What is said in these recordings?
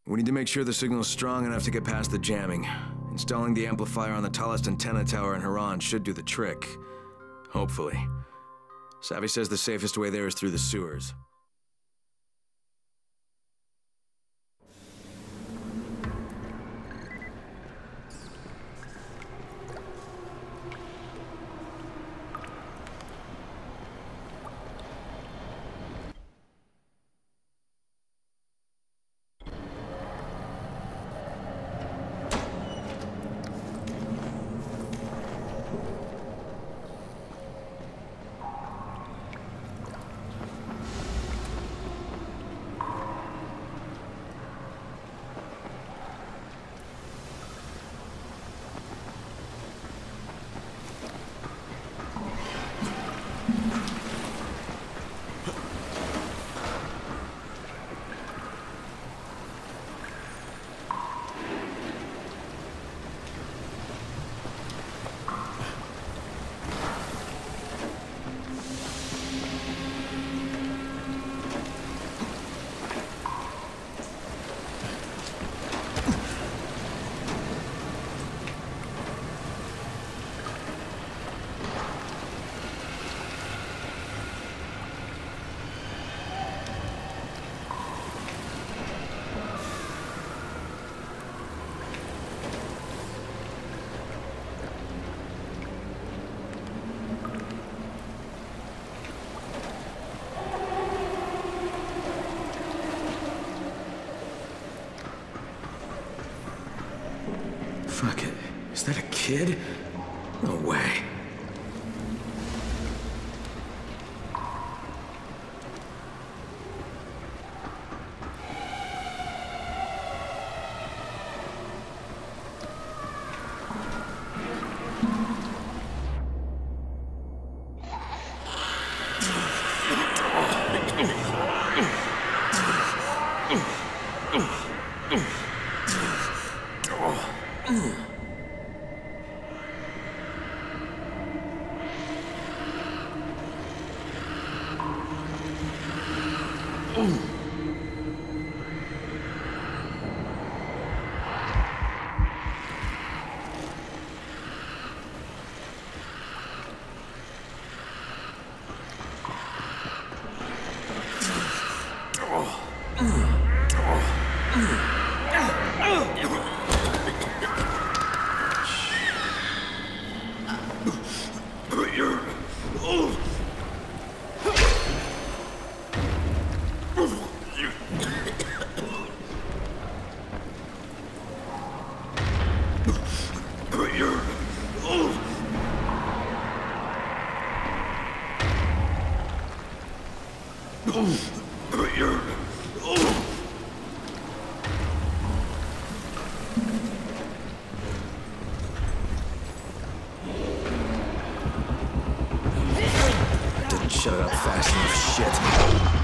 We need to make sure the signal is strong enough to get past the jamming. Installing the amplifier on the tallest antenna tower in Haran should do the trick. Hopefully. Savvy says the safest way there is through the sewers. Fuck it. Is that a kid? No way. Didn't shut it up fast enough, shit.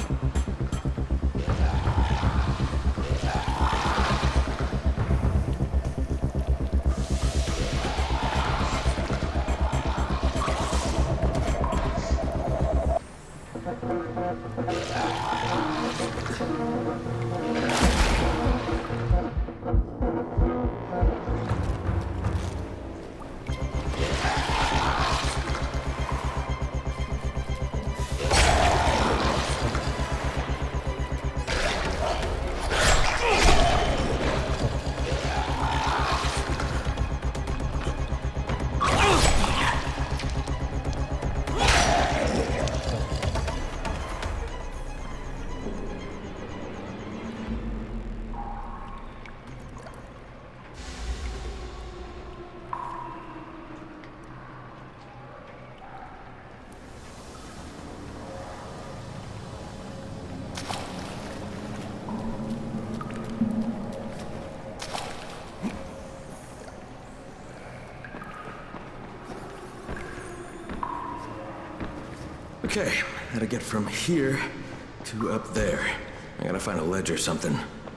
Okay, how to get from here to up there. I gotta find a ledge or something.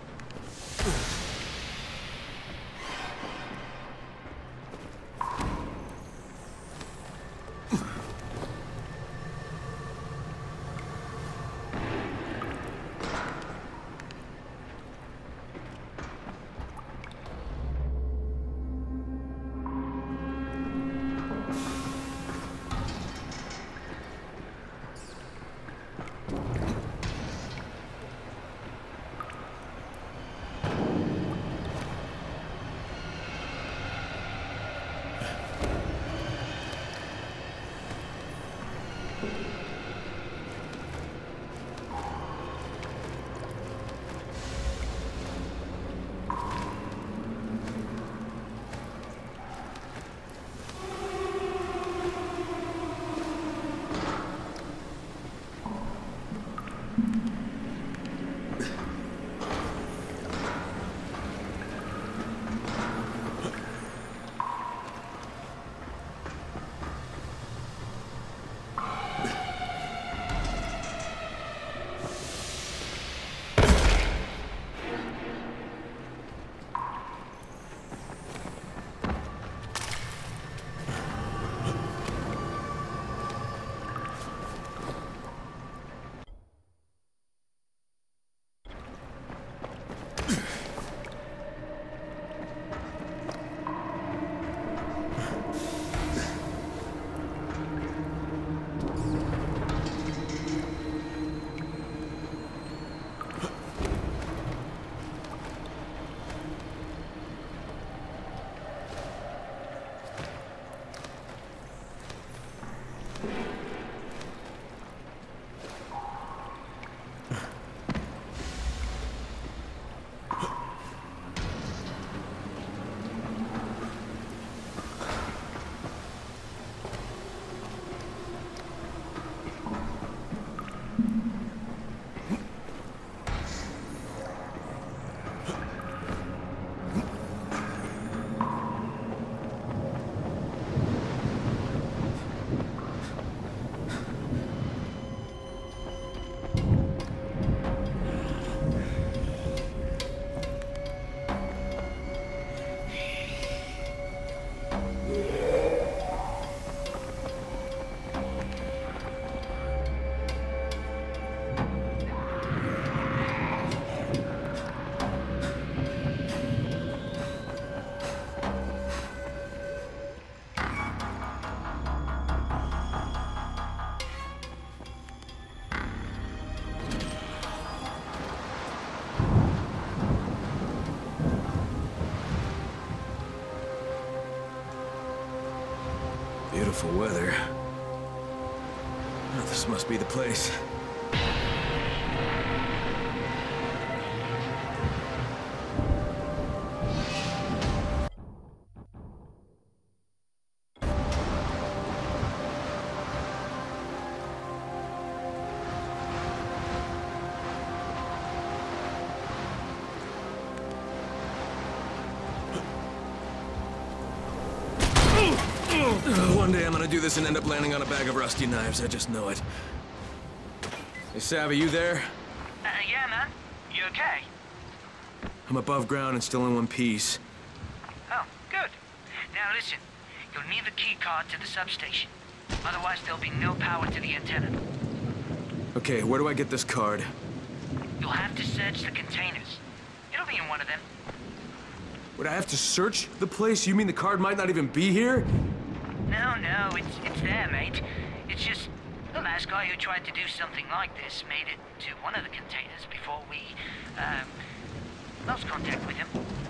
Beautiful weather. Oh, this must be the place. One day I'm gonna do this and end up landing on a bag of rusty knives. I just know it. Hey, Savvy, you there? Yeah, man. You okay? I'm above ground and still in one piece. Oh, good. Now listen, you'll need the key card to the substation. Otherwise, there'll be no power to the antenna. Okay, where do I get this card? You'll have to search the containers. It'll be in one of them. Would I have to search the place? You mean the card might not even be here? No, it's there, mate. It's just the last guy who tried to do something like this made it to one of the containers before we, lost contact with him.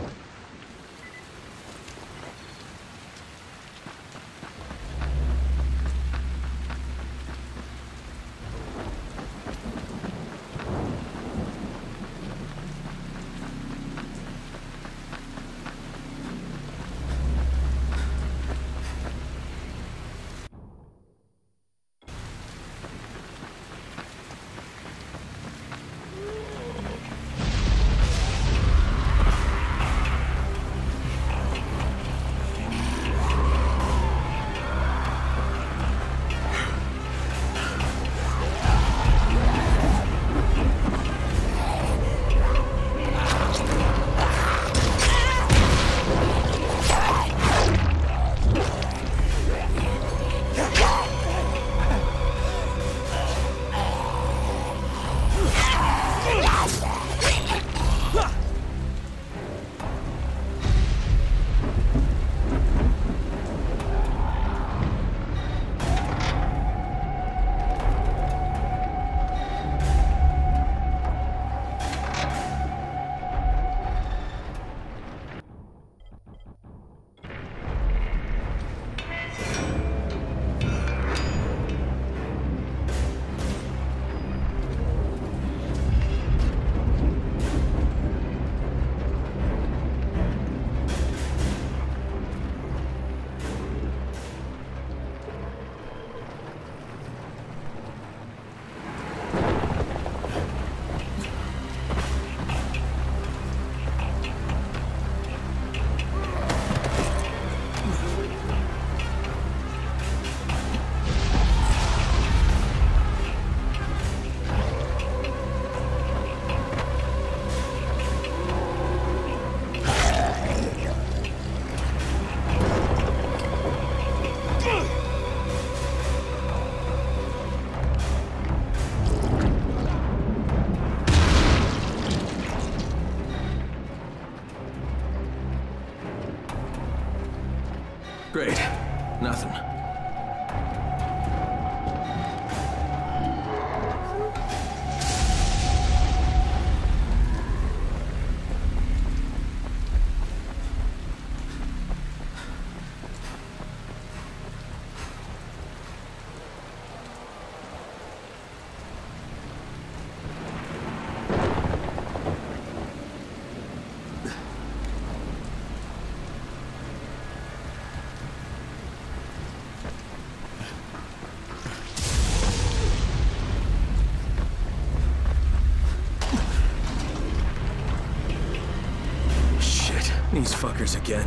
Great. Nothing. These fuckers again.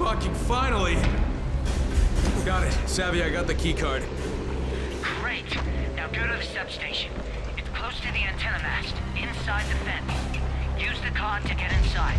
Fucking finally! Got it. Savvy, I got the key card. Great. Now go to the substation. It's close to the antenna mast, inside the fence. Use the card to get inside.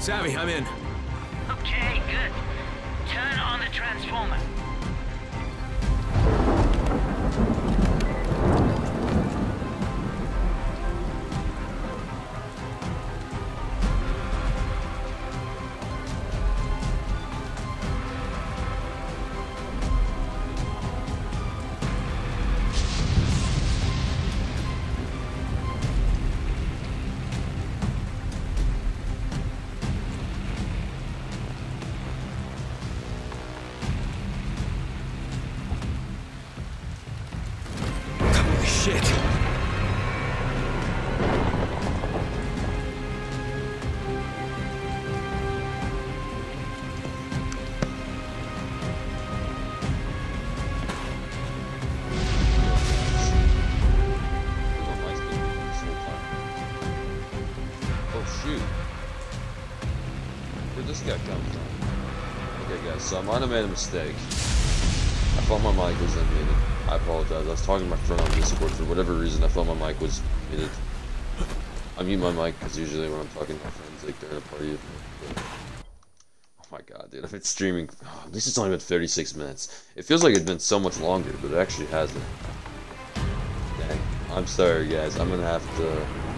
Savvy, I'm in. Okay, good. Turn on the transformer. Shit. Oh shoot. Where'd this guy come from? Okay guys, so I might have made a mistake. I thought my mic was unmuted. I apologize. I was talking to my friend on Discord for whatever reason. I thought my mic was muted. I mute my mic because usually when I'm talking to my friends, like during a party. Oh my god, dude! I've been streaming. Oh, at least it's only been 36 minutes. It feels like it's been so much longer, but it actually hasn't. Dang. I'm sorry, guys. I'm gonna have to.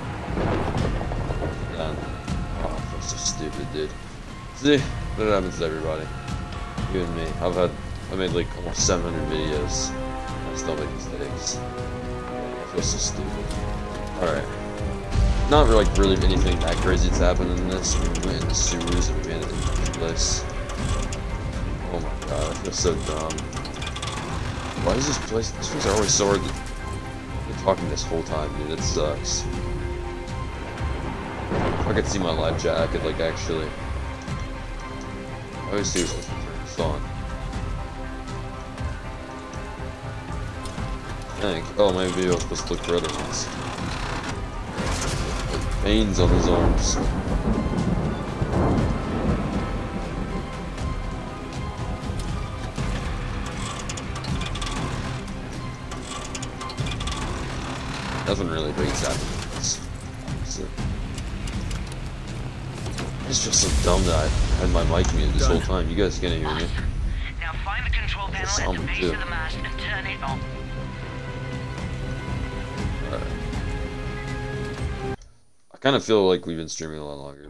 Oh, I'm so stupid, dude. See, that happens to everybody. You and me. I made like almost 700 videos. I still make mistakes. I feel so stupid. Alright. Not really anything that crazy that's happened in this. We went in the sewers and we made it in this place. Oh my god, I feel so dumb. Why is this place? These things are always so hard. I've been talking this whole time, dude. It sucks. If I could see my live chat, I could like actually. I always see what's supposed to turn this on. Oh, maybe I was supposed to look for other ones. Like veins on his arms. Nothing really big's happening. It's just so dumb that I had my mic muted this whole time. You guys can't hear me. Now find the control panel at the base of the mast and turn it on. I kind of feel like we've been streaming a lot longer.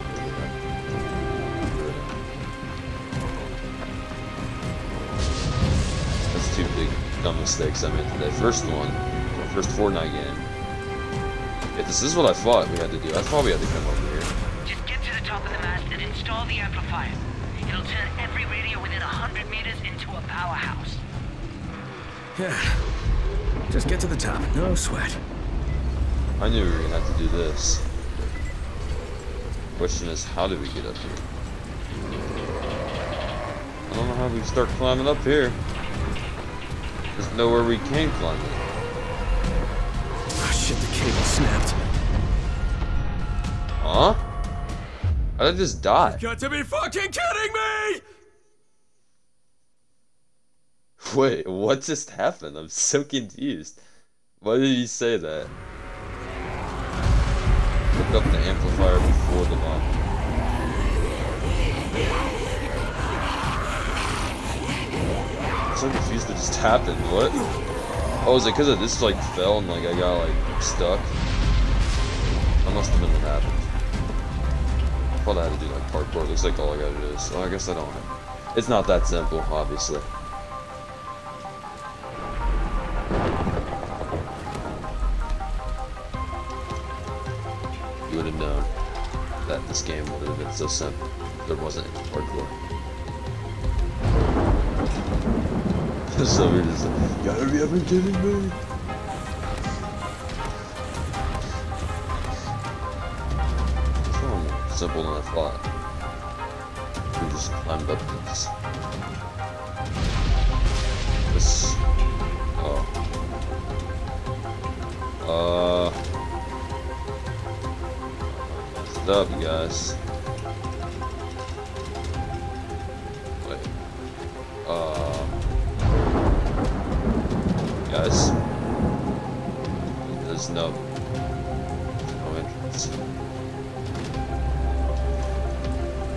That's two big dumb mistakes I made today. First one, first Fortnite game. Yeah, this is what I thought we had to do. I thought we had to come over here. Just get to the top of the mast and install the amplifier. It'll turn every radio within 100 meters into a powerhouse. Yeah. Just get to the top. No sweat. I knew we were gonna have to do this. Question is, how do we get up here? I don't know how we start climbing up here. There's nowhere we can climb it. Oh shit, the cable snapped. Huh? How did I just die? You've got to be fucking kidding me! Wait, what just happened? I'm so confused. Why did he say that? Hook up the amplifier before the lock. I'm so confused what just happened. What? Oh, is it because of this like fell and like I got like stuck? That must have been what happened. I thought I had to do like parkour. Looks like all I gotta do is. So I guess I don't know. It's not that simple, obviously. You would have known that this game would have been so simple. There wasn't any parkour. So we're just like, you gotta be ever kidding me? It's far more simple than I thought. We just climbed up this. Messed up, you guys. Wait. Guys. There's no entrance.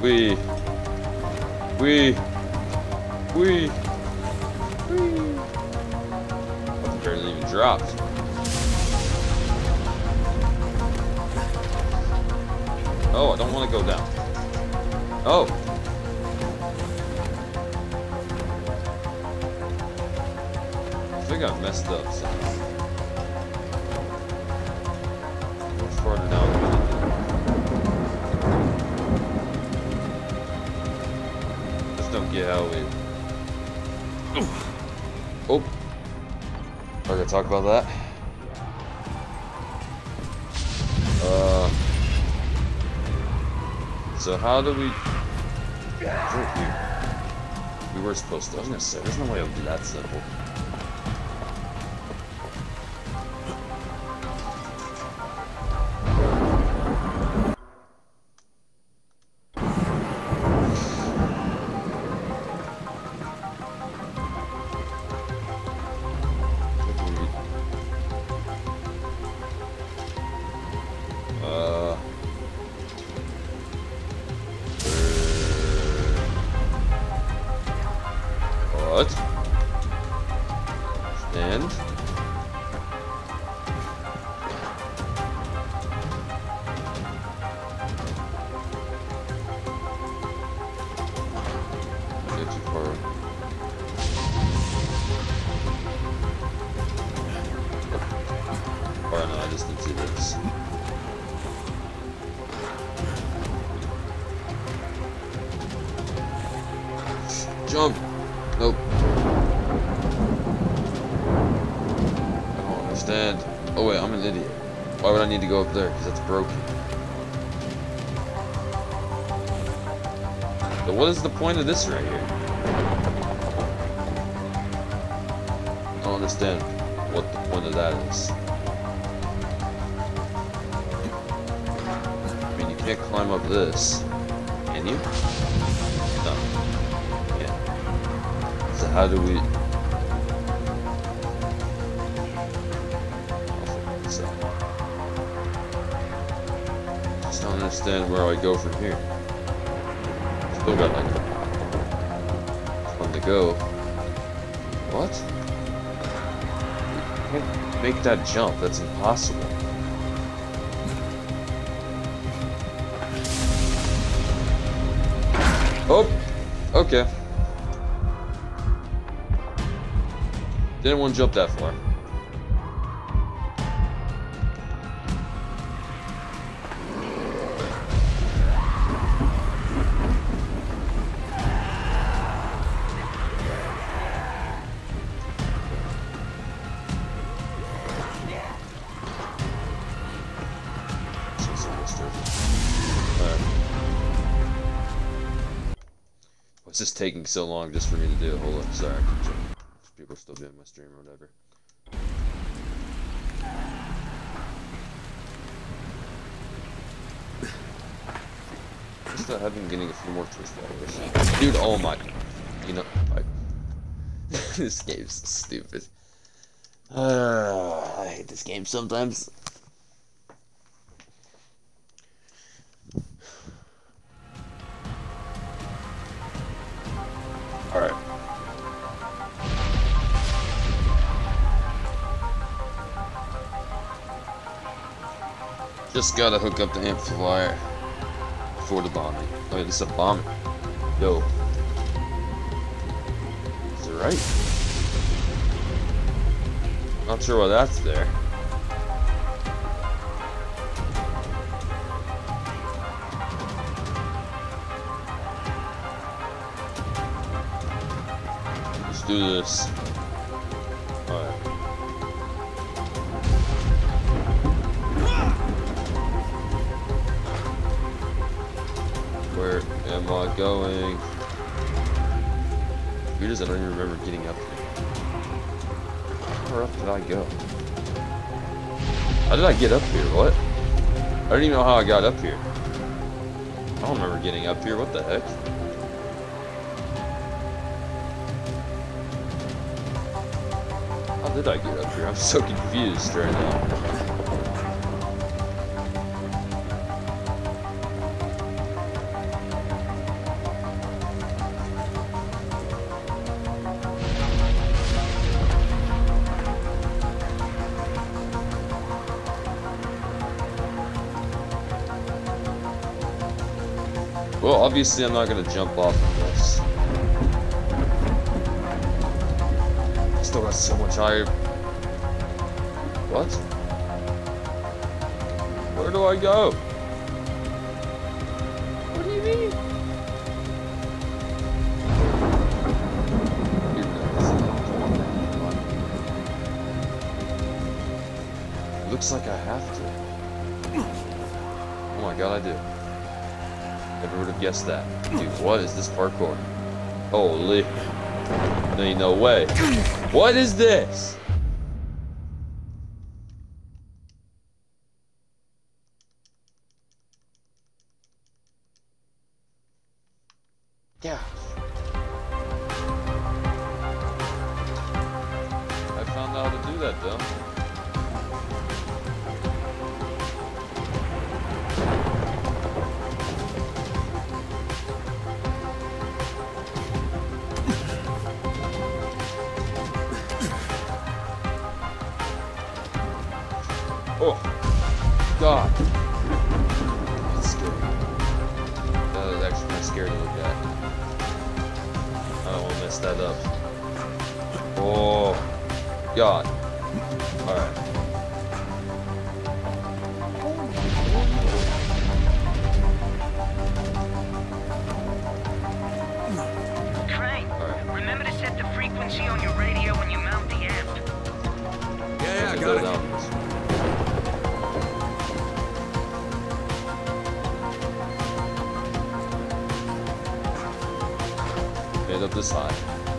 We. I barely even dropped. Oh, I don't want to go down. Oh. I think I messed up somehow. Much farther down than I did. Just don't get how we... Oh. Are we gonna talk about that? So how do we... Right here. We were supposed to... I was gonna say, there's no way it would be that simple. What? Stand. Get too far. Oh no, I just didn't see this. Jump! Nope. I don't understand. Oh wait, I'm an idiot. Why would I need to go up there? Because that's broken. But what is the point of this right here? I don't understand what the point of that is. I mean, you can't climb up this. Can you? No. So how do we... Just don't understand where I go from here. Still got like one to go. What? You can't make that jump. That's impossible. Oh! Okay. Didn't want to jump that far. What's this taking so long just for me to do? Hold on, sorry. People are still doing my stream or whatever. I still have been getting a few more twist followers. Dude, oh my. You know, this game's stupid. I hate this game sometimes. Alright. Just gotta hook up the amplifier for the bombing. Oh, yeah, this is a bombing. Yo. Is it right? Not sure why that's there. Let's do this. Alright. Where am I going? Weird as I don't even remember getting up here. Where up did I go? How did I get up here? What? I don't even know how I got up here. I don't remember getting up here. What the heck? How did I get up here? I'm so confused right now. Well, obviously I'm not gonna jump off of this. Still got so much higher. What? Where do I go? What do you mean? It looks like I have to. Oh my god, I do. Never would have guessed that. Dude, what is this parkour? Holy. No, ain't no way. What is this? Yeah. I found out how to do that though. Oh, God. That's scary. That is actually kind of scary to look at. I don't want to mess that up. Oh, God. Alright. Crane, remember to set the frequency on your radio when you mount the amp. Yeah, I got it. Made up this high.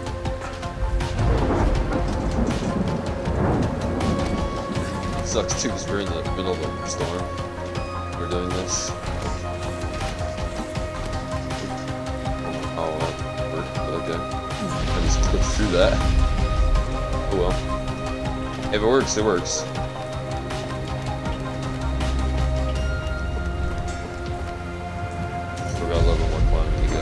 It sucks too because we're in the middle of a storm. We're doing this. Oh well, okay. I just clipped through that. Oh well. If it works, it works. Still got a little more climbing to go.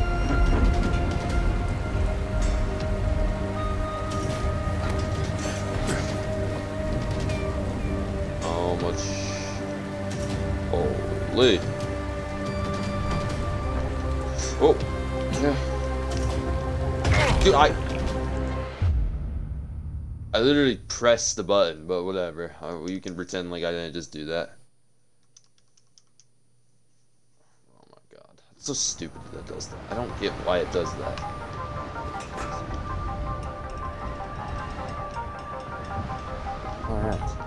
Holy. Oh. Yeah. Dude, I literally pressed the button, but whatever. You can pretend like I didn't just do that. Oh my god. It's so stupid that does that. I don't get why it does that. Alright.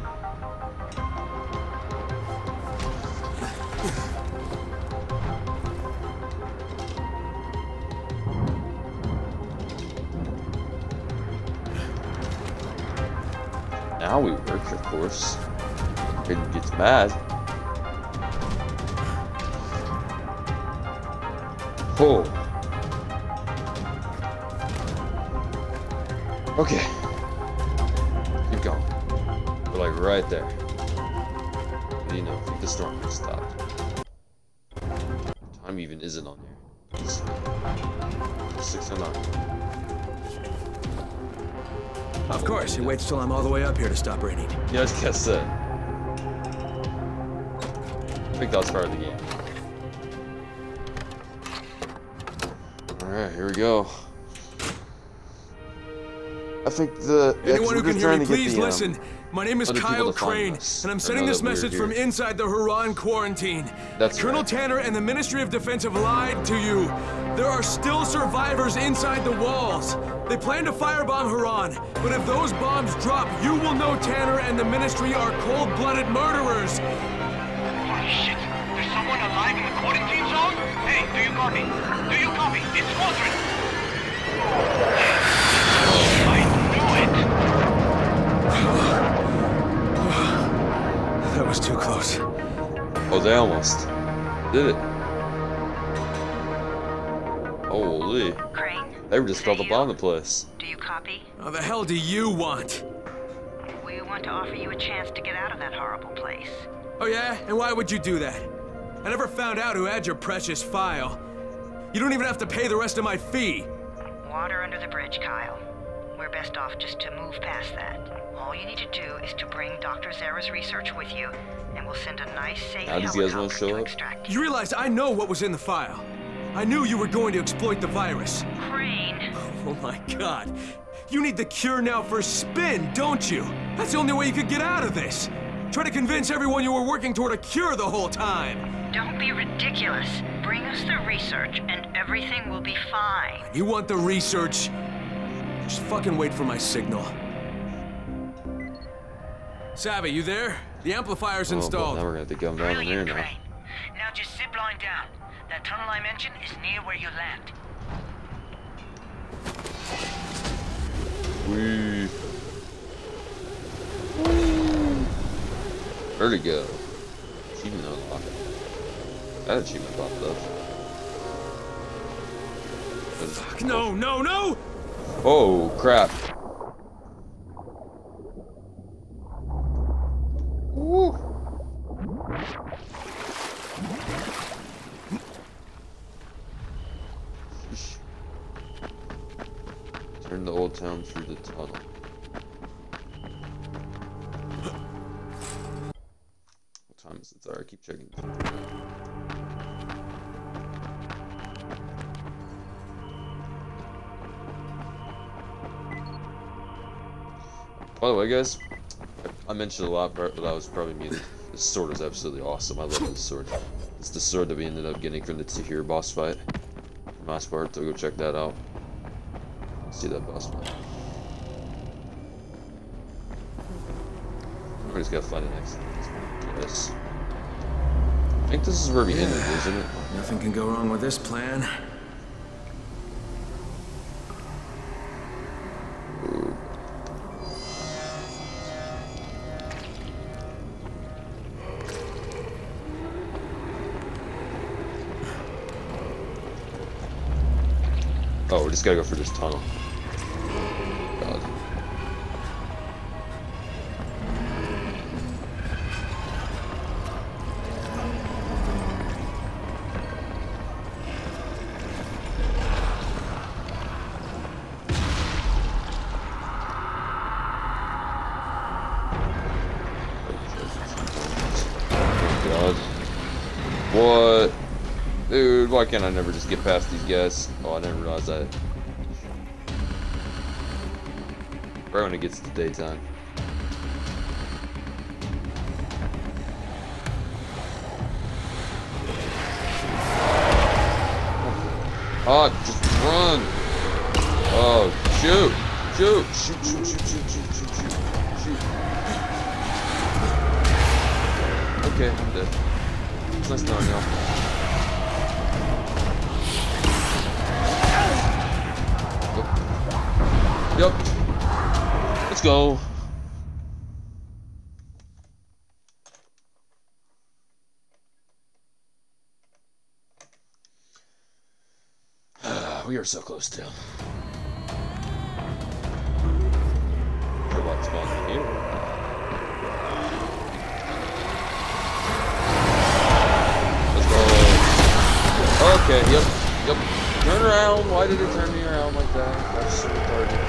Now we work, of course. It gets mad. Oh. Okay. Keep going. We're like right there. You know, I think the storm just stopped. Time even isn't on here. It's 6:09. Of course, it waits till I'm all the way up here to stop raining. Yeah, I was gonna say. I think that was part of the game. Alright, here we go. I think anyone who can hear me, please listen. My name is Kyle Crane, and I'm sending this message from inside the Haran quarantine. That's Colonel right. Tanner and the Ministry of Defense have lied to you. There are still survivors inside the walls. They plan to firebomb Haran, but if those bombs drop, you will know Tanner and the Ministry are cold-blooded murderers. Holy shit! There's someone alive in the quarantine zone? Hey, do you copy? Do you copy? It's Squadron! I knew it! That was too close. Oh, they almost did it. Holy. Crane, They were just is about that to you? bomb the place. Do you copy? How the hell do you want? We want to offer you a chance to get out of that horrible place. Oh yeah? And why would you do that? I never found out who had your precious file. You don't even have to pay the rest of my fee. Water under the bridge, Kyle. we're best off just to move past that. All you need to do is to bring Dr. Zara's research with you, and we'll send a nice, safe How does you guys want to helicopter show to up? extract you. You realize I know what was in the file. I knew you were going to exploit the virus. Crane. Oh my god. You need the cure now for spin, don't you? That's the only way you could get out of this. Try to convince everyone you were working toward a cure the whole time. Don't be ridiculous. Bring us the research, and everything will be fine. You want the research? Just fucking wait for my signal. Savvy, you there? The amplifier's Oh, but installed. now we're gonna have to come down in here Brilliant, now. Crane. Now just zip line down. That tunnel I mentioned is near where you land. Whee. Where'd it go? Achievement unlocked. That achievement popped up. Fuck, no, no, no! Oh, crap. Woo. Turn the old town through the tunnel. What time is it? Sorry, I keep checking. By the way, guys, I mentioned a lot, but I was probably muted. This sword is absolutely awesome. I love this sword. It's the sword that we ended up getting from the Tahir boss fight from last part, so go check that out. See that boss fight. We just gotta find the next this. I think this is where we ended, isn't it? Nothing can go wrong with this plan. Oh, we just gotta go through this tunnel. God. God. What? Dude, why can't I never just get past these guys? Oh, I didn't realize that. Right when it gets to daytime. Oh, just run! Oh, shoot! Shoot! Shoot, shoot, shoot, shoot, shoot, shoot, shoot, shoot. Okay, I'm dead. It's nice knowing y'all. Yep. Let's go. We are so close to. Robot spawned here. Let's go. Okay, yep. Turn around. Why did it turn me around like that? That's so retarded.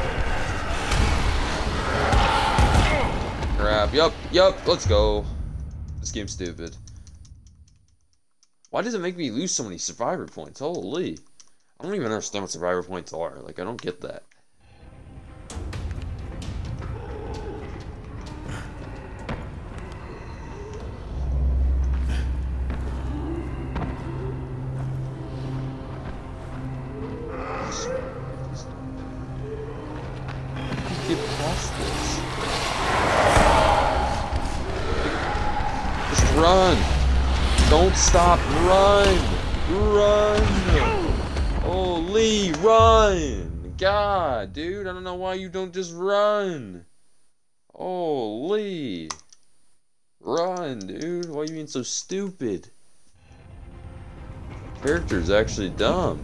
Crap. Yup. Let's go. This game's stupid. Why does it make me lose so many survivor points? Holy. I don't even understand what survivor points are. Like, I don't get that. Get past this. Just run. Don't stop. Run. Holy, run. God, dude, I don't know why you don't just run. Holy. Run, dude. Why are you being so stupid? Character's actually dumb.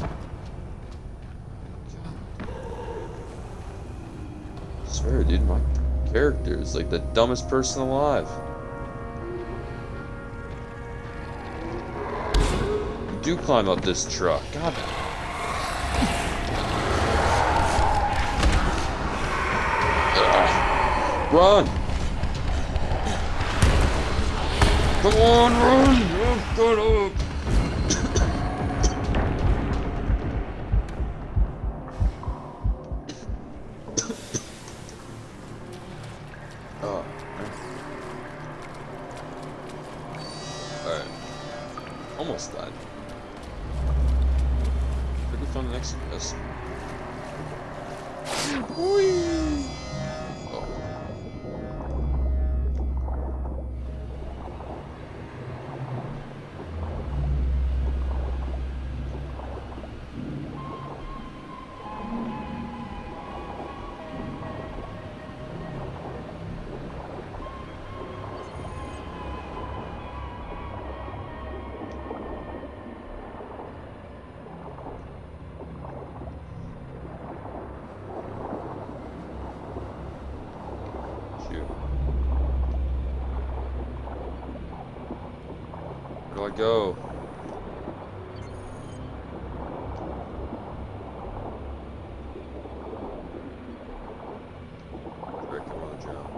I swear, dude, my character is like the dumbest person alive. You do climb up this truck. God. Run! Come on, run! Oh, shut up! Oh. Alright. Almost died. Where'd we find the next quest? Whee! Oh. Where do I go? Frick, I wanna drown.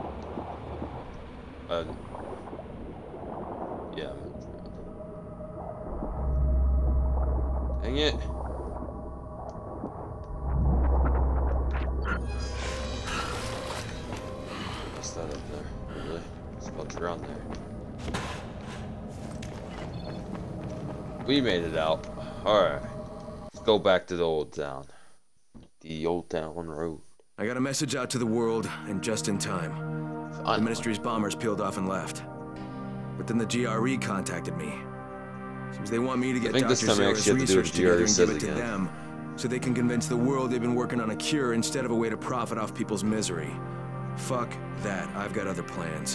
Yeah, I'm gonna drown. Dang it! What's that up there? Really? It's about to drown there. We made it out. Alright. Let's go back to the old town. The old town road. I got a message out to the world, and just in time. The Ministry's bombers peeled off and left. But then the GRE contacted me. Seems they want me to get Dr. Zara's research together and give it to them, so they can convince the world they've been working on a cure instead of a way to profit off people's misery. Fuck that. I've got other plans.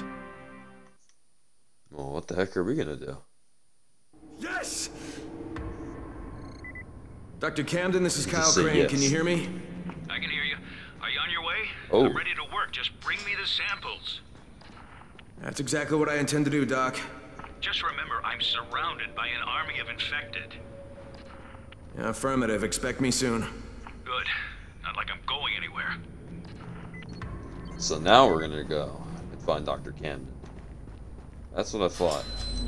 Well, what the heck are we gonna do? Yes! Dr. Camden, this is Kyle Crane. Yes. Can you hear me? I can hear you. Are you on your way? Oh. I'm ready to work. Just bring me the samples. That's exactly what I intend to do, Doc. Just remember, I'm surrounded by an army of infected. Yeah, affirmative. Expect me soon. Good. Not like I'm going anywhere. So now we're gonna go and find Dr. Camden. That's what I thought.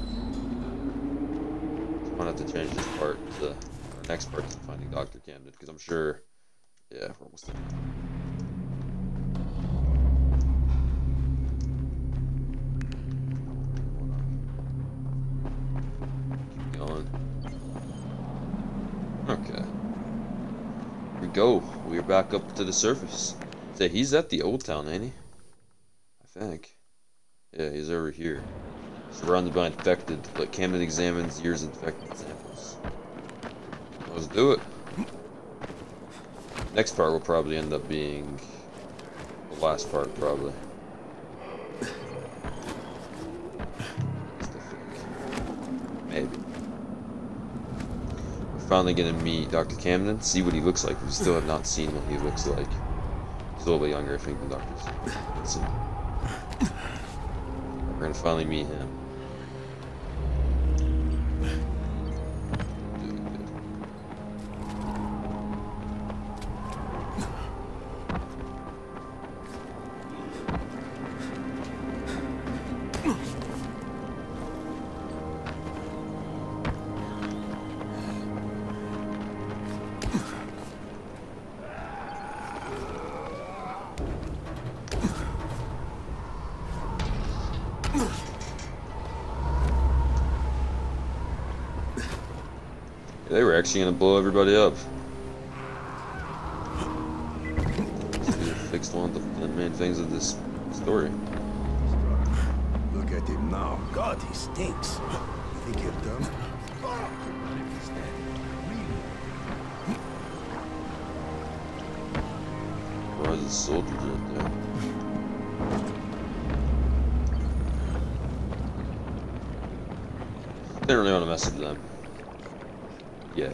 I'm gonna have to change this part to our next part to finding Dr. Camden, because I'm sure, yeah, we're almost there. Keep going. Okay. Here we go. We're back up to the surface. Say, he's at the old town, ain't he? I think. Yeah, he's over here. Surrounded by infected, but Camden examines years infected samples. Let's do it. Next part will probably end up being the last part, probably. Maybe. We're finally gonna meet Dr. Camden, see what he looks like. We still have not seen what he looks like. He's a little bit younger, I think, than Dr. Camden. We're gonna finally meet him. They were actually gonna blow everybody up. We fixed one of the main things of this story. Look at him now. God, he stinks. You think you're done? Why is the soldiers up there? Didn't really want to mess with them. Yeah.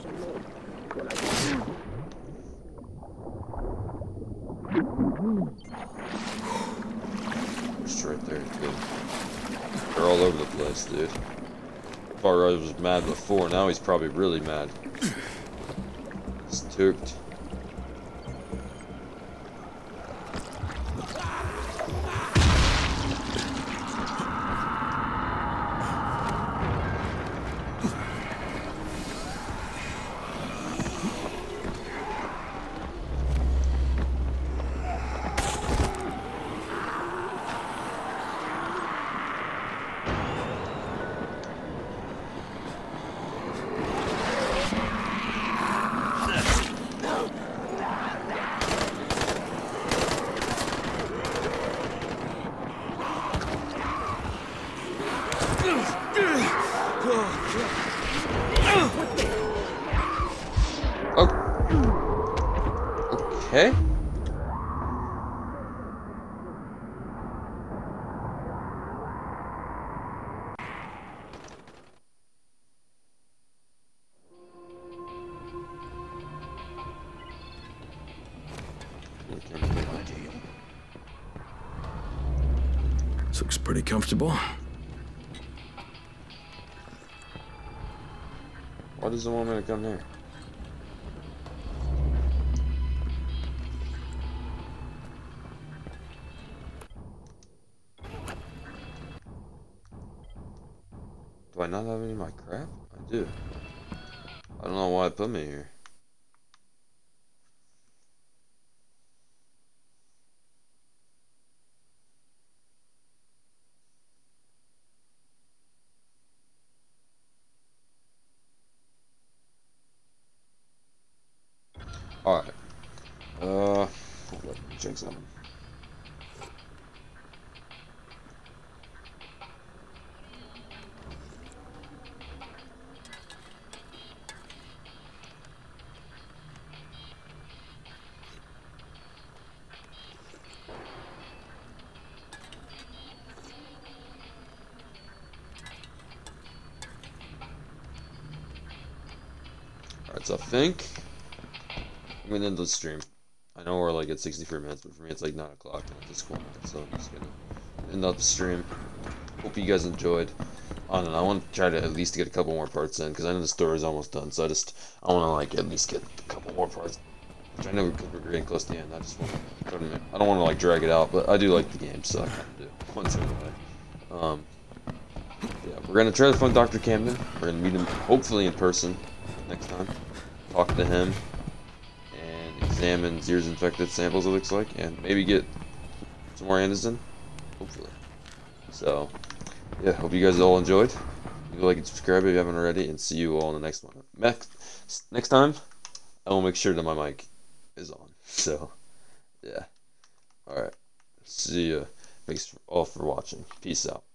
Just right there, dude. They're all over the place, dude. Far was mad before, now he's probably really mad. He's tooked. okay? This looks pretty comfortable. Why does it want me to come here? Do I not have any of my crap? I do. I don't know why it put me here. Alright. Hold up, check something. Alright, so I think I'm gonna end the stream. I know we're like at 63 minutes, but for me it's like 9 o'clock at this point, so I'm just gonna end up the stream. Hope you guys enjoyed. I don't know, I want to try to at least get a couple more parts in, because I know the story is almost done, so I want to like at least get a couple more parts. Which I know we're getting close to the end. I just want to, I don't want to like drag it out, but I do like the game, so I kind of do. One certain way. Yeah, we're gonna try to find Dr. Camden. We're gonna meet him hopefully in person next time. Talk to him and examine Zir's infected samples, it looks like, and maybe get some more Anderson. Hopefully. So, yeah, hope you guys all enjoyed. Leave a like and subscribe if you haven't already, and see you all in the next one. Next time, I will make sure that my mic is on. So, yeah. Alright. See ya. Thanks all for watching. Peace out.